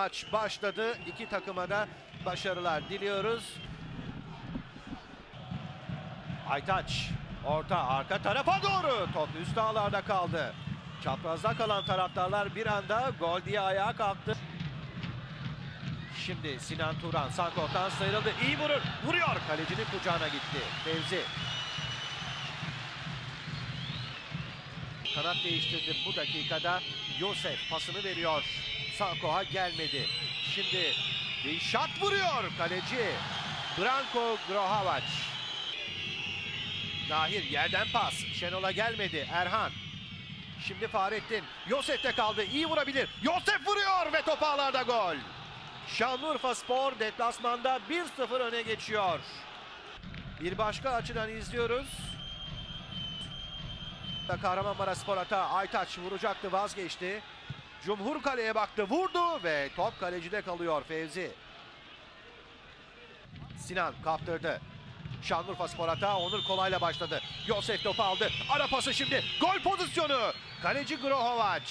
maç başladı. İki takıma da başarılar diliyoruz. Aytaç orta arka tarafa doğru, top üst ağlarda kaldı. Çaprazda kalan taraftarlar bir anda gol diye ayağa kalktı. Şimdi Sinan Turan Sankor'tan sıyrıldı. İyi vurur. Vuruyor. Kalecinin kucağına gitti. Fevzi. Kanat değiştirdi bu dakikada. Yosef pasını veriyor. Sanko'ya gelmedi. Şimdi bir şat vuruyor kaleci. Branko Grohavac. Nahir yerden pas. Şenol'a gelmedi. Erhan. Şimdi Fahrettin. Yosef'te kaldı. İyi vurabilir. Yosef vuruyor ve top ağlarda gol. Şanlıurfaspor deplasmanda 1-0 öne geçiyor. Bir başka açıdan izliyoruz. Kahramanmaraşspor hata. Aytaç vuracaktı, vazgeçti. Cumhur kaleye baktı, vurdu ve top kalecide kalıyor. Fevzi. Sinan kaptırdı. Şanlıurfaspor hata. Onur kolayla başladı. Yosef topu aldı. Ara pası şimdi. Gol pozisyonu. Kaleci Grohavac.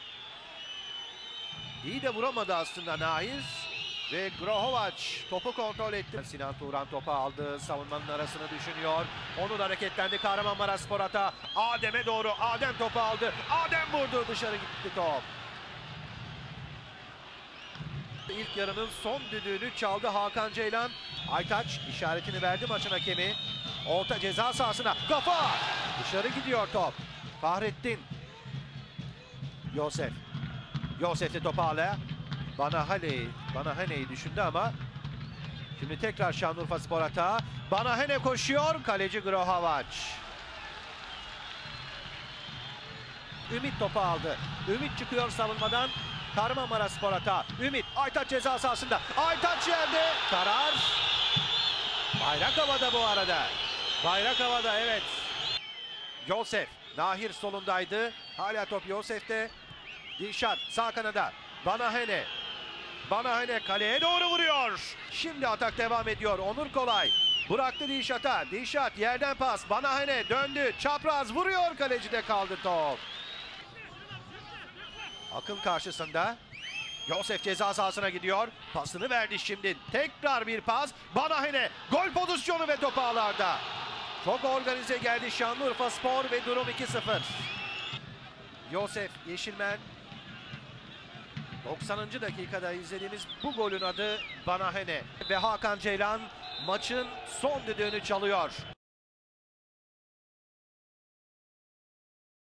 İyi de vuramadı aslında Nahir. Ve Grohavac topu kontrol etti. Sinan Turan topu aldı. Savunmanın arasını düşünüyor. Onur hareketlendi. Kahramanmaraşspor hata. Adem'e doğru. Adem topu aldı. Adem vurdu. Dışarı gitti top. İlk yarının son düdüğünü çaldı Hakan Ceylan. Aytaç işaretini verdi maçın hakemi. Orta ceza sahasına. Kafa! Dışarı gidiyor top. Fahrettin. Yosef. Yosef'le topu hala. Banahane'yi düşündü ama şimdi tekrar Şanlıurfaspor hata. Banahane koşuyor. Kaleci Grohavac. Ümit topu aldı. Ümit çıkıyor savunmadan. Kahramanmaraşspor hata. Ümit. Aytaç ceza sahasında. Aytaç yerde. Karar. Bayrak havada bu arada. Bayrak havada, evet. Yosef. Nahir solundaydı. Hala top Yosef'te. Dilşat sağ kanada. Banahane. Banahane kaleye doğru vuruyor. Şimdi atak devam ediyor. Onur Kolay. Bıraktı Dilşat'a. Dilşat yerden pas. Banahane döndü. Çapraz vuruyor. Kalecide kaldı top. Akın karşısında. Yosef ceza sahasına gidiyor. Pasını verdi şimdi. Tekrar bir pas. Banahane. Gol pozisyonu ve top ağlarda. Çok organize geldi Şanlıurfaspor ve durum 2-0. Yosef Yeşilmen. 90. dakikada izlediğimiz bu golün adı Banahane. Ve Hakan Ceylan maçın son düdüğünü çalıyor.